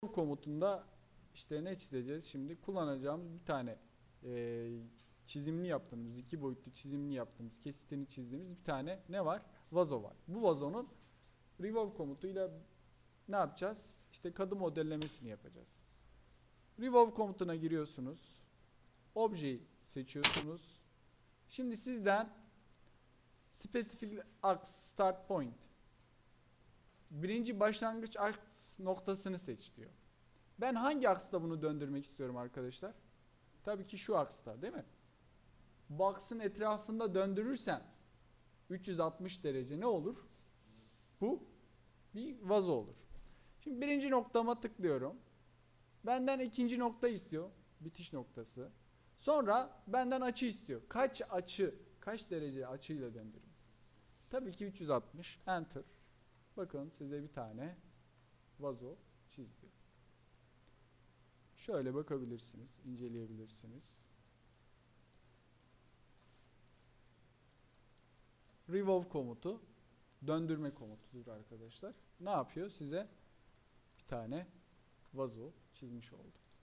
komutunda işte ne çizeceğiz? Şimdi kullanacağımız bir tane çizimli yaptığımız, iki boyutlu çizimli yaptığımız, kesitini çizdiğimiz bir tane ne var? Vazo var. Bu vazonun revolve komutuyla ne yapacağız? İşte kadı modellemesini yapacağız. Revolve komutuna giriyorsunuz. Objeyi seçiyorsunuz. Şimdi sizden specific ax start point, birinci başlangıç aks noktasını seç diyor. Ben hangi aksta bunu döndürmek istiyorum arkadaşlar? Tabii ki şu aksta, değil mi? Bu aksın etrafında döndürürsem 360 derece ne olur? Bu bir vazo olur. Şimdi birinci noktama tıklıyorum. Benden ikinci nokta istiyor. Bitiş noktası. Sonra benden açı istiyor. Kaç derece açıyla döndüreyim? Tabii ki 360. Enter. Bakın size bir tane vazo çizdi. Şöyle bakabilirsiniz, inceleyebilirsiniz. Revolve komutu döndürme komutudur arkadaşlar. Ne yapıyor? Size bir tane vazo çizmiş oldu.